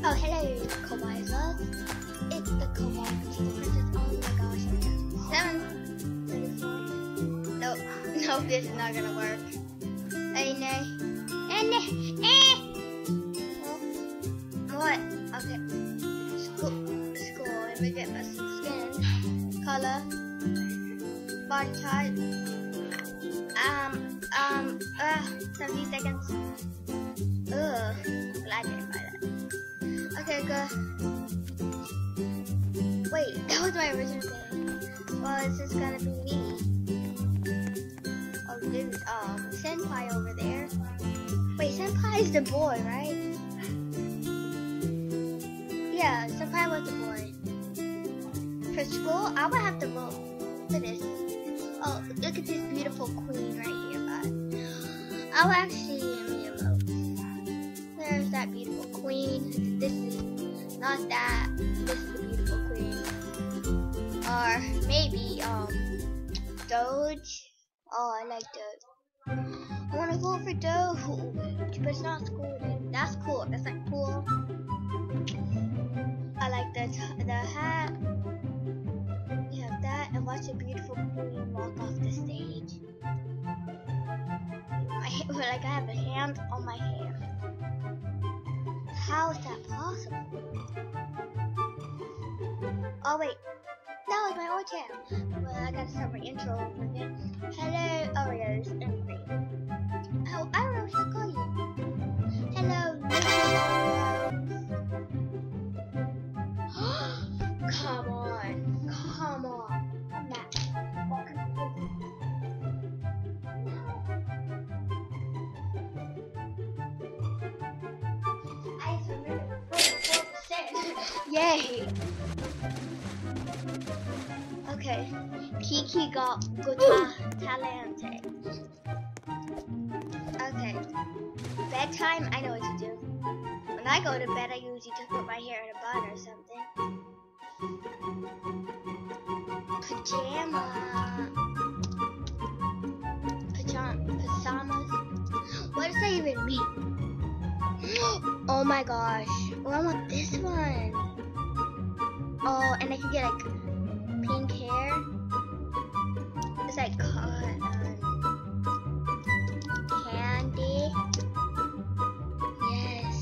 Oh, hello, Kawaii's. It's the Kawaii Princess. Oh my gosh, 7:34. Nope, nope, this is not gonna work. Hey, nay. What? Okay. School. Let me get my skin color, body type. 17 seconds. Ugh, glad I didn't buy that. Okay, good. Wait, that was my original thing. Well, it's just gonna be me. Oh, there's Senpai over there. Wait, Senpai is the boy, right? Yeah, Senpai was the boy. For school, I would have to vote for this. Oh, look at this beautiful queen right here, but I would actually vote. There's that beautiful queen. This is not that. This is the beautiful queen. Or maybe Doge. Oh, I like Doge. I want to vote for Doge, but it's not school. That's cool. That's like cool. I like the hat. We have that, and watch a beautiful queen walk off the stage. Like I have a hand on my hair. How is that possible? Oh wait, that was my old channel. Well, I gotta start my intro over again. Hello, Oreos and cream. Oh, I don't know what to call you. Hello, Come on. I'm not. I surrendered 44%. Yay. Okay. Kiki got Talente. Okay. Bedtime, I know what to do. When I go to bed, I usually just put my hair in a bun or something. Pajamas. What does that even mean? Oh my gosh. Oh, I want this one. Oh, and I can get like pink hair. It's like candy. Yes.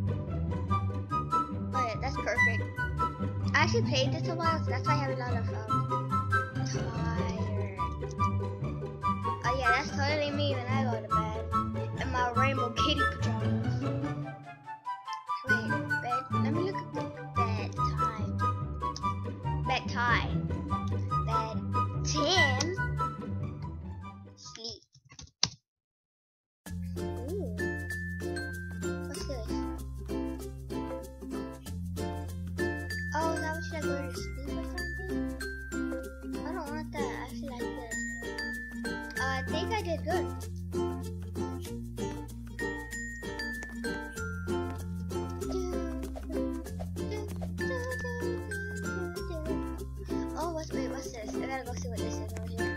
Oh yeah, that's perfect. I actually played this a while, so that's why I have a lot of tired. Oh yeah, that's totally me when I go to bed in my rainbow kitty pajamas. Wait, bed. Let me look at the bedtime. Bedtime. Bedtime. Sleep. Ooh. What's this? Oh, is that what should I go to sleep or something? I don't want that. I actually like this. I think I did good. Oh, what's this? I gotta go see what this is over here.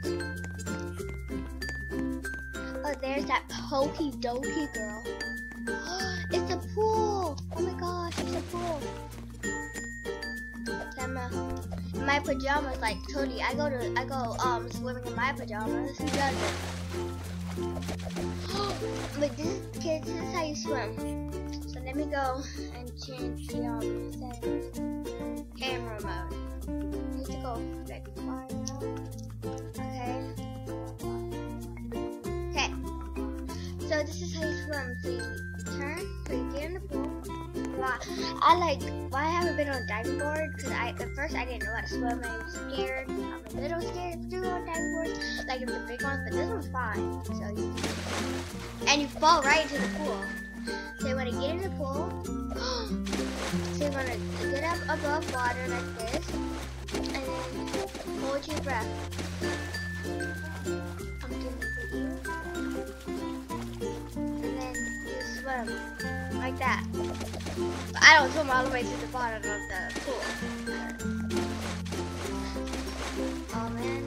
Oh, there's that Pokey Dokey girl. It's a pool! Oh my gosh, it's a pool. In my pajamas, like totally. I go swimming in my pajamas. Who does it? But this is how you swim. So let me go and change the settings. Camera mode. I need to go back far now. Okay. So this is how you swim. So you turn, so you get in the pool. Why I haven't been on a diving board? Because at first I didn't know how to swim. I'm scared. I'm a little scared to do on diving boards, like the big ones. But this one's fine. And you fall right into the pool. So you want to get in the pool. So you want to get up above water like this, and then hold your breath. I'm doing it for you. And then you swim like that. But I don't swim all the way to the bottom of the pool. Oh man.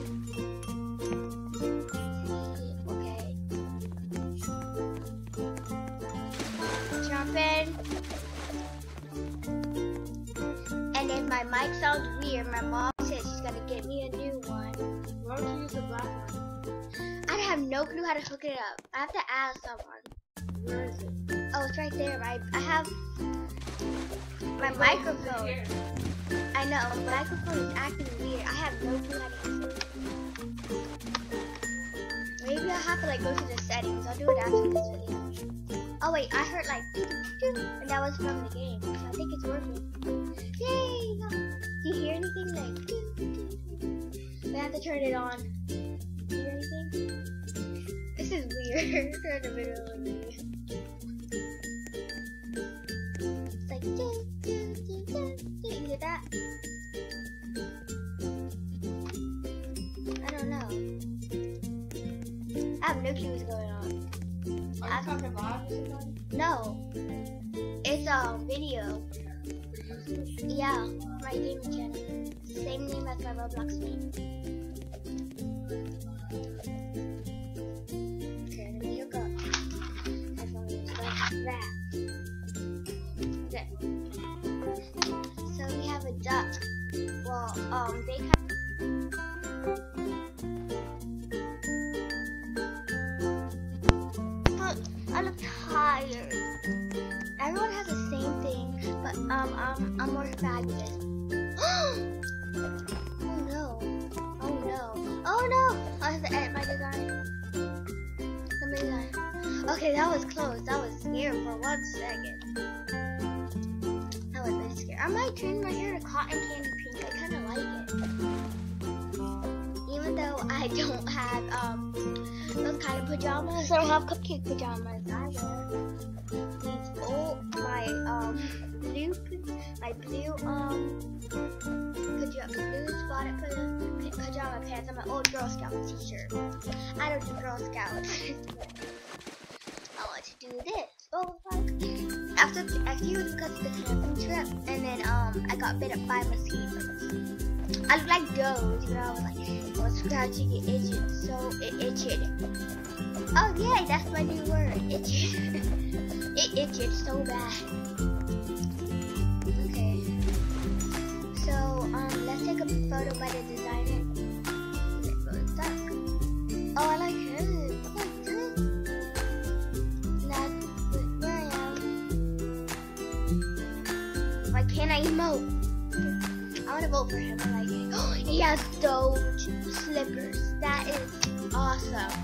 Okay. Jump in. mic sounds weird. My mom said she's gonna get me a new one. Why don't you use the black one? I have no clue how to hook it up. I have to ask someone. Where is it? Oh, it's right there. I have my microphone. I know, my microphone is acting weird. I have no clue how to use it. Maybe I have to like go to the settings. I'll do it after this video. Oh wait, I heard like doo doo doo, and that was from the game. So I think it's working. Yay! Do you hear anything like doo doo doo? I have to turn it on. Do you hear anything? This is weird. We're in the middle of the video. It's like doo doo doo doo doo. You hear that? I don't know. I have no clue what's going on. Are you talking live or something? No. It's a video. Yeah, my gaming channel. Same name as my Roblox name. Okay, the video go. That's only like that. There. So we have a duck. Well, they have. I look tired. Everyone has the same thing, but I'm more fabulous. Oh no! Oh no! Oh no! I have to edit my design. Okay, that was close. That was scary for 1 second. That was really scary. I might turn my hair to cotton candy pink. I kind of like it, even though I don't have those kind of pajamas. I don't have cupcake pajamas. I wear these old blue spotted pajama pants on my old Girl Scout t-shirt. I don't do Girl Scouts. I want to do this. Oh fuck. After a few weeks because of the camping trip, and then I got bit up by mosquitoes. I look like those, you know, I was scratching and itching, so it itched. Oh yeah, that's my new word, itched. It itched so bad. Okay. So, let's take a photo by the designer. Oh, I like her. Oh, good. That's where I am. Why can't I emote? I want to vote for him. I like it. Oh, he has Doge slippers. That is awesome.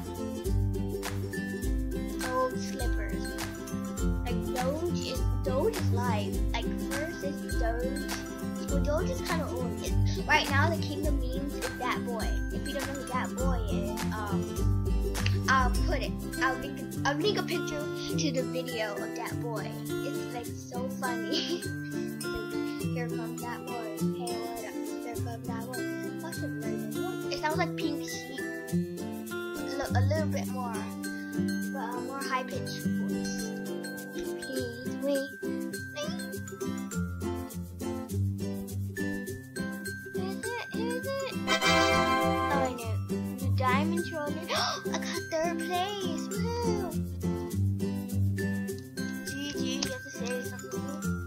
Doge slippers. Like Doge is live. Like first is Doge. Well, Doge is kind of old. Right now, the king of memes is that boy. If you don't know who that boy is, I'll put it. I'll link a picture to the video of that boy. It's like so funny. Here comes that boy. Hey, what up? There comes that boy. What's it like? It sounds like Pink Sheep. A little bit more, but more high pitched voice. Please wait. Is it? Oh, I know. The diamond trolley. I got 3rd place. Woo! GG, you have to say something.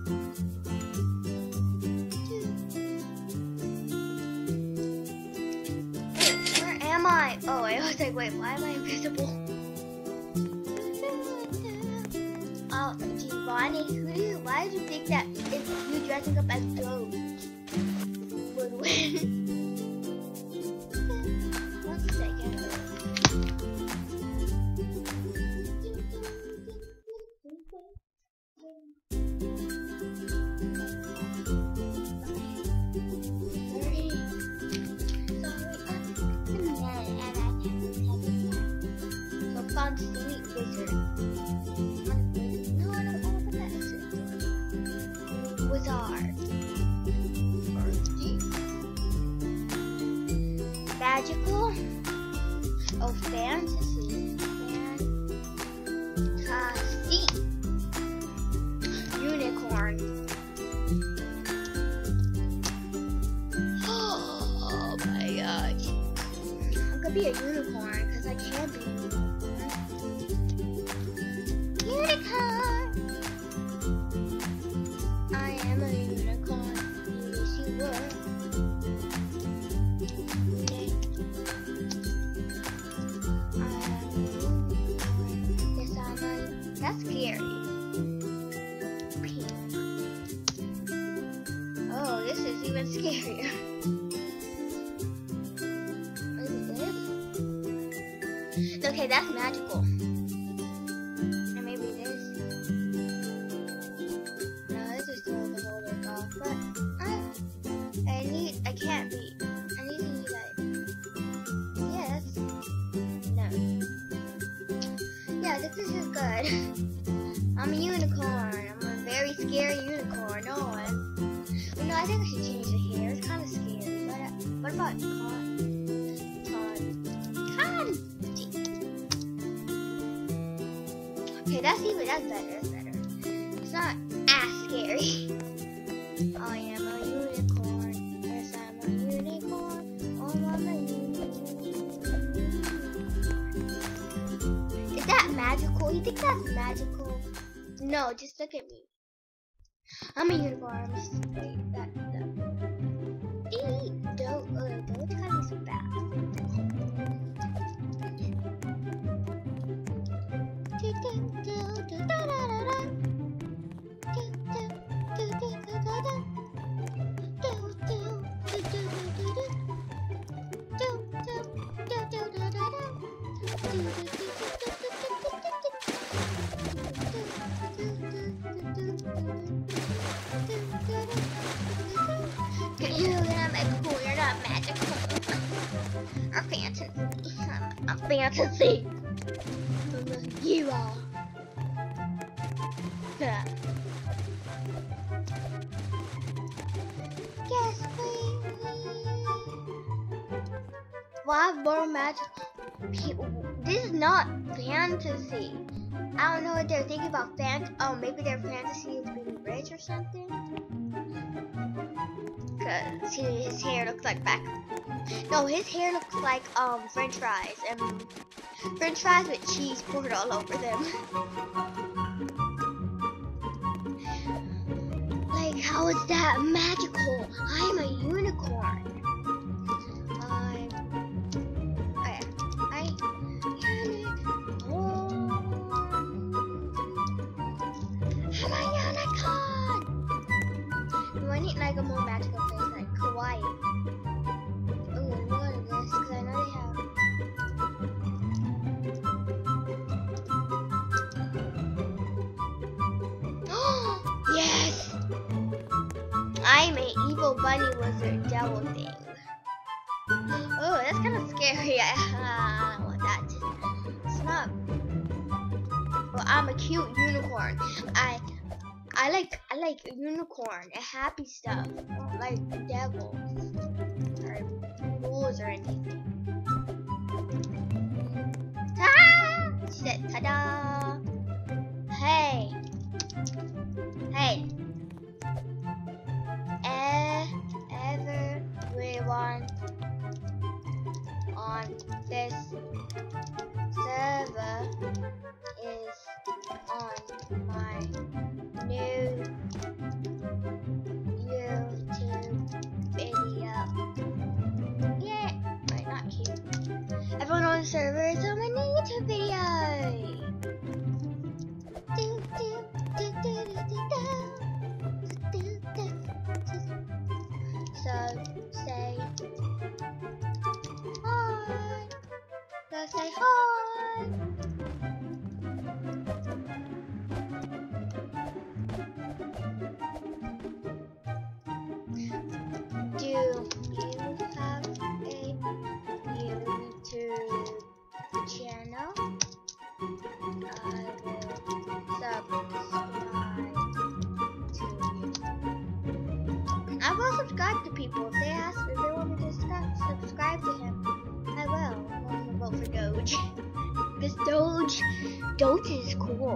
Where am I? Oh, I was like, wait, why am I invisible? Oh, Giovanni, why did you think that if you dressing up as Doge would win? 1 second. Fun sweet wizard. No, I don't know what that is. Wizard. Magical. Oh, fantasy. Fantasy. Unicorn. Oh my gosh. I'm gonna be a unicorn because I can be a unicorn. Unicorn! I am a unicorn. You wish you were. scarier. Okay, that's magical. Or maybe it is. No, this is still the holder off. But I can't be. I need to use that. Yes. No. Yeah, this is just good. I'm a unicorn. I'm a very scary unicorn. No, I think I should change the hair. It's kind of scary. What about con? Okay, that's better. That's better. It's not as scary. I am a unicorn. Yes, I'm a unicorn. Oh, I'm a unicorn. Is that magical? You think that's magical? No, just look at me. I'm a unicorn. Wait, that. Don't kind of so bad. You're not magical. A fantasy. A fantasy. You are. Yeah. Yes, please. Why more magical? This is not fantasy. I don't know what they're thinking about. Oh, maybe their fantasy is being rich or something. Cause his hair looks like No, his hair looks like French fries and French fries with cheese poured all over them. Like, how is that magical? I'm a unicorn. I'm a unicorn. Do I need like a more magical place like Hawaii? Oh, look at this, because I know they have. Yes! I'm an evil bunny wizard devil thing. Oh, that's kind of scary. I don't want that. It's not. Well, I'm a cute unicorn. I like unicorn and happy stuff. I don't like devils or rules or anything. Ta-da! She said, ta-da! Hey. Everyone on this server is on my new YouTube video. Yeah, wait, not cute. Everyone on the server is on my new YouTube video. So say hi. So say hi. Do you have a YouTube channel? I will subscribe to you. I will subscribe to people. If they ask if they want me to subscribe to him, I will. I'm gonna vote for Doge. Because Doge is cool.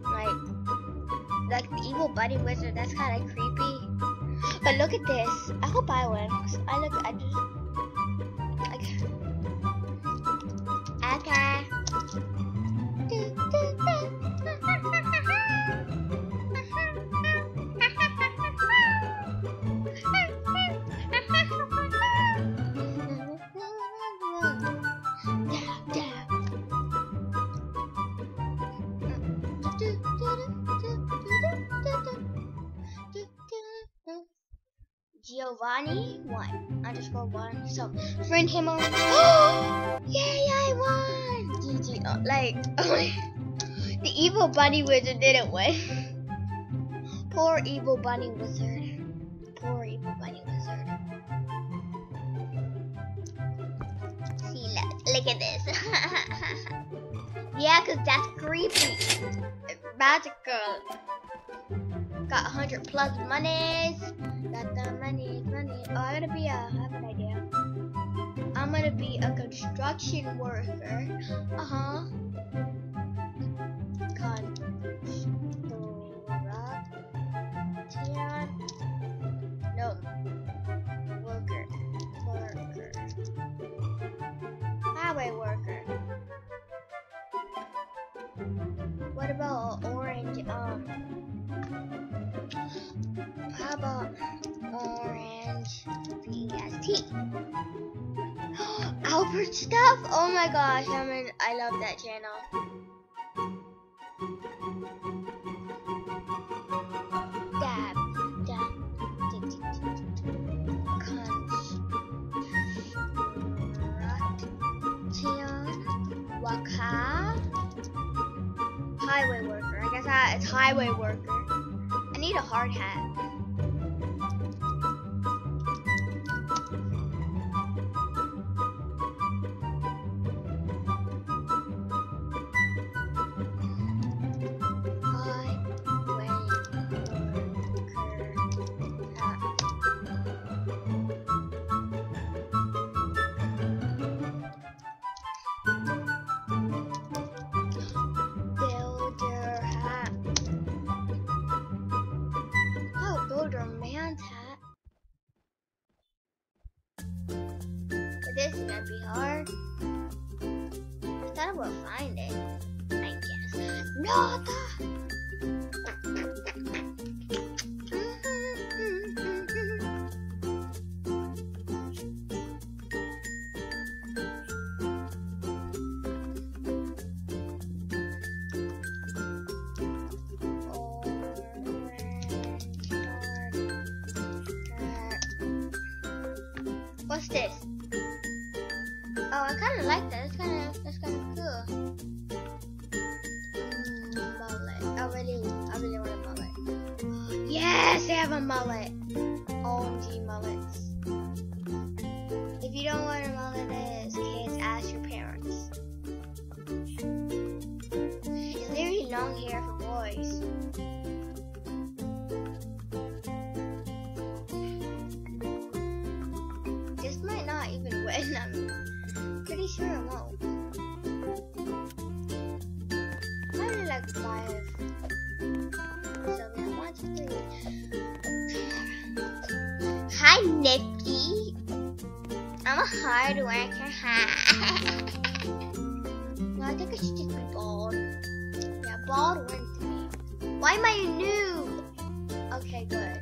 Like the evil bunny wizard, that's kind of creepy. But look at this. I hope I win. Okay. Giovanni 1 underscore 1. So friend him on. Yay! I won. GG. Oh, like the evil bunny wizard didn't win. Poor evil bunny wizard. Poor evil bunny wizard. See, look at this. Yeah, cause that's creepy. Magical. Got 100 plus monies. Got the money. Oh, I have an idea. I'm gonna be a construction worker. No. Worker. Highway worker. What about orange? How about orange VST? Albert stuff? Oh my gosh, I love that channel. Highway worker. I guess it's highway worker. I need a hard hat. This is gonna be hard. I thought I would find it. I guess. No, what's this? Oh, I kind of like that. That's kind of cool. Mullet. I really want a mullet. Yes, they have a mullet. OMG mullets. If you don't know what a mullet is, kids, ask your parents. It's literally long hair for boys. This might not even win. I'm pretty sure it won't. I really like 5. So yeah, 1, 2, 3. Hi, Nifty. I'm a hard worker. No, I think I should just be bald. Yeah, bald wins to me. Why am I a noob? Okay, good.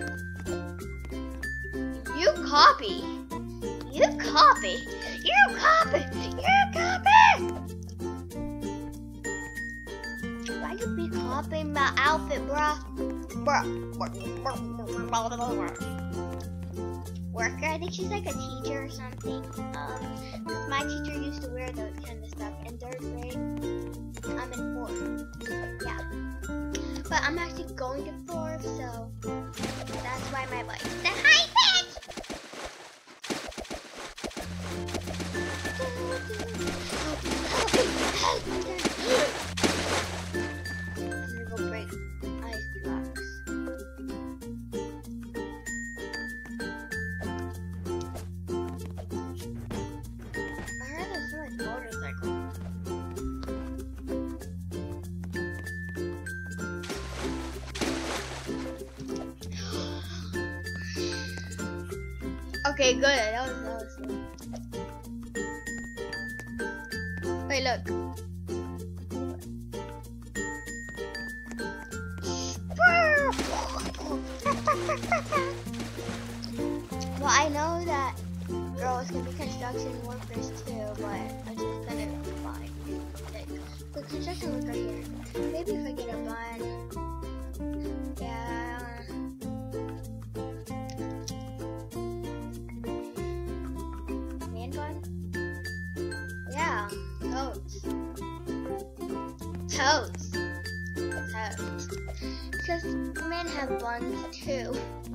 You copy. You copy. You copy. You copy. Why you be copying my outfit, bruh? Worker, I think she's like a teacher or something. My teacher used to wear those kind of stuff in 3rd grade. I'm in 4th. Yeah. But I'm actually going to 4th, so that's why my voice is the high pitch. I'm gonna go break ice blocks. I heard there's like motorcycle. Okay, good. That was Wait, look. Well, I know that girls can be construction workers too, but I'm just gonna find like the construction worker here. Maybe if I get a bun. Yeah. toast. Toast. Because men have buns too.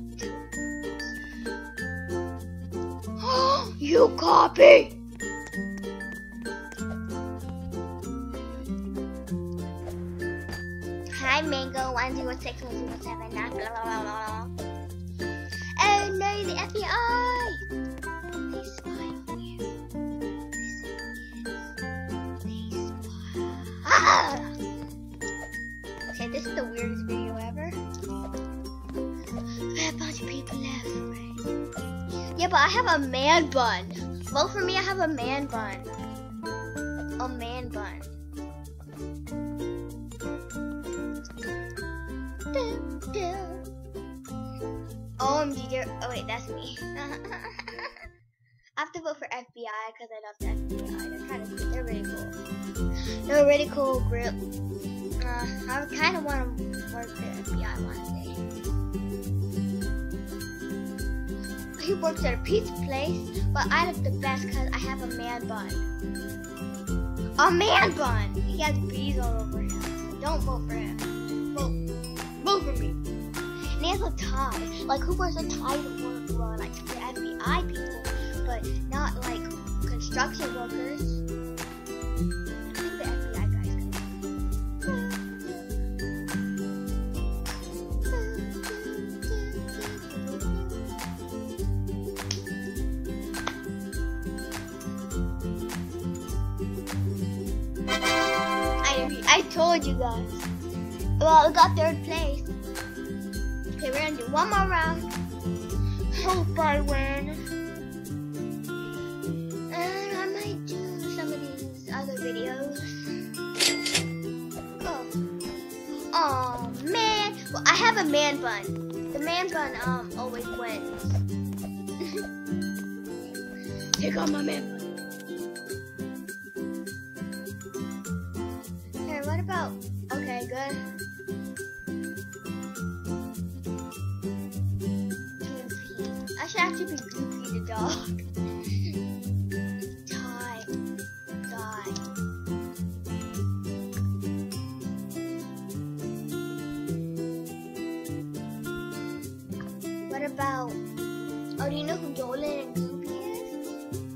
You copy! Hi Mango 106-107, blah blah blah blah. Oh no, the FBI! They spy on you. They spy. Ah! Okay, this is the weirdest video ever. A bunch of people left, right? Yeah, but I have a man bun. Vote for me, I have a man bun. A man bun. OMG, oh wait, that's me. I have to vote for FBI because I love the FBI. They're kind of cool. They're really cool. They're a really cool group. I kind of want to work for the FBI one day. He works at a pizza place, but I look the best because I have a man bun. A man bun! He has bees all over him. Don't vote for him. Vote for me. And he has a tie. Like, who wears a tie to work? Well, like, for FBI people, but not, like, construction workers. I think the FBI guy's I told you guys. Well, we got third place. Okay, we're gonna do one more round. Hope I win. And I might do some of these other videos. Oh man. Well, I have a man bun. The man bun always wins. Take on my man bun. Hey, what about? Okay, good. I should actually be Goofy the dog. Die. What about, oh, do you know who Dolan and Goofy is?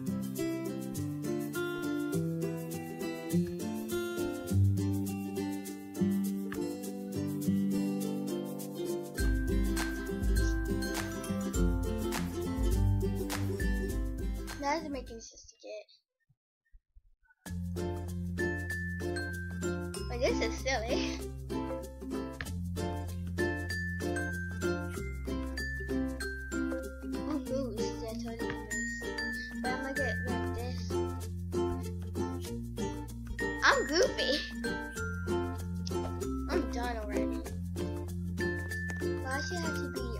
That doesn't make any sense to get. But this is silly. Oh, moose. Yeah, totally moose. But I'm gonna get like this. I'm Goofy. I'm done already. But I should actually be,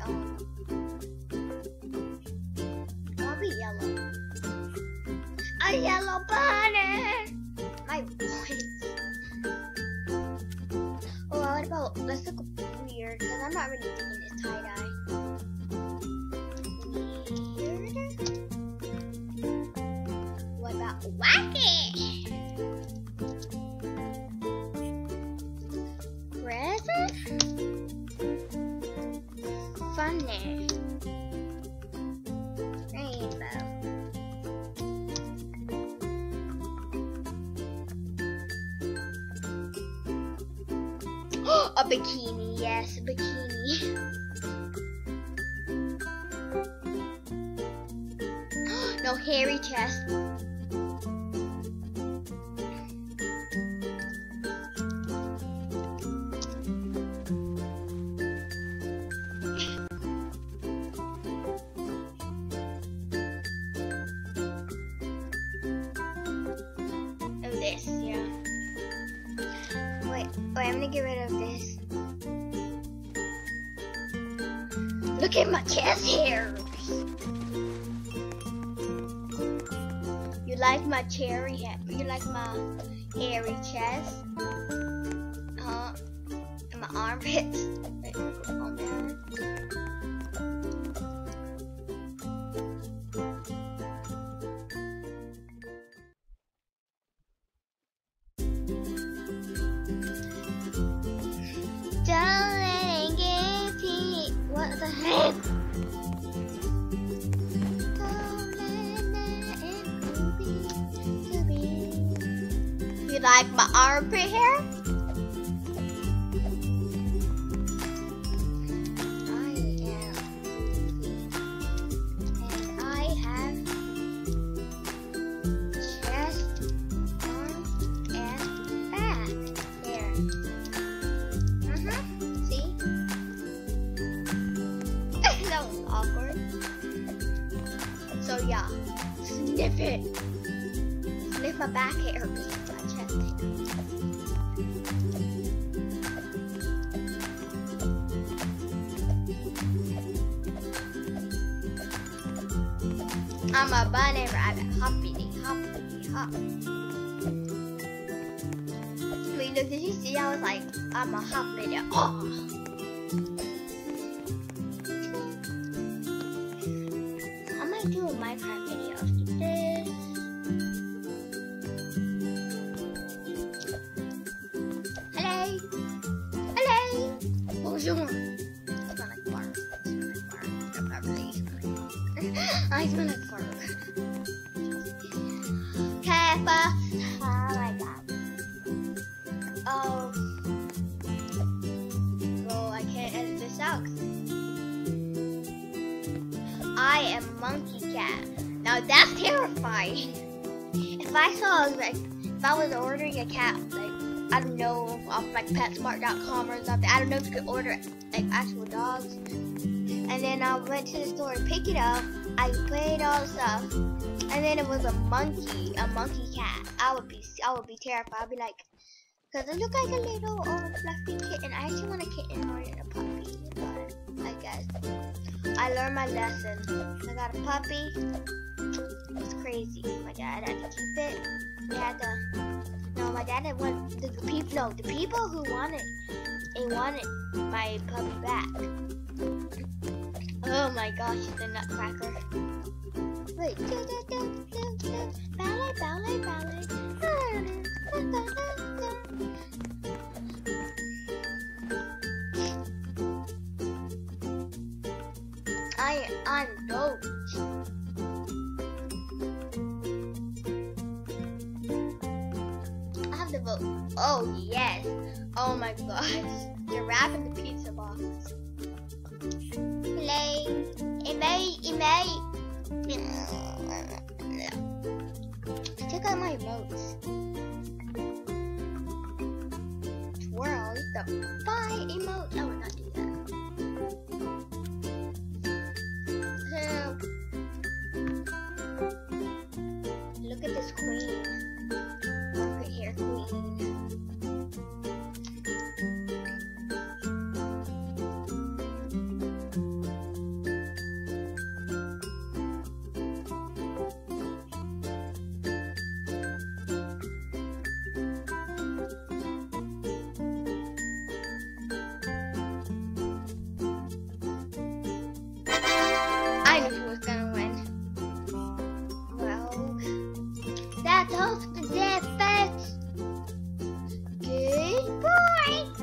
I'll be yellow. A yellow bunny! My voice. Oh, what about, let's look weird, because I'm not really thinking this tie-dye. Weird? What about wacky? Present? Funny. Rainbow. A bikini, yes, a bikini. No, hairy chest. Oh, this, yeah. Wait, I'm gonna get rid of this. Look at my chest hairs. You like my cherry hair? You like my hairy chest? And my armpits. Wait, oh man. like my armpit hair? I am and I have chest, arms, and back hair. See? That was awkward. So yeah, sniff it. Sniff my back hair. My chest hair. I'm a bunny rabbit, hoppity hoppity hop. Wait, look, did you see? I was like, I'm a hoppity. Oh. I might do a Minecraft video after this. Hello, hello. Bonjour. I smell like bark. I smell like bark. Okay, but oh my god. Oh, I can't edit this out. I am Monkey Cat. Now that's terrifying. If I saw if I was ordering a cat, like I don't know, off like PetSmart.com or something. I don't know if you could order like actual dogs. And then I went to the store and picked it up. I played all the stuff, and then it was a monkey cat. I would be terrified. I'd be like, cause it looked like a little fluffy kitten. I actually want a kitten more than a puppy, but I guess I learned my lesson. I got a puppy. It's crazy. My dad had to keep it. My dad didn't want the people who wanted my puppy back. Oh my gosh, it's a nutcracker. Wait, ballet, ballet, ballet. I'm dope. I have the vote. Oh yes. Oh my gosh. Giraffe in the pizza box. Play. Check out my emotes. Twirl the bye emote. I would not do that. Look at this queen. Look at here, queen. I knew who was gonna win. Well, that's all.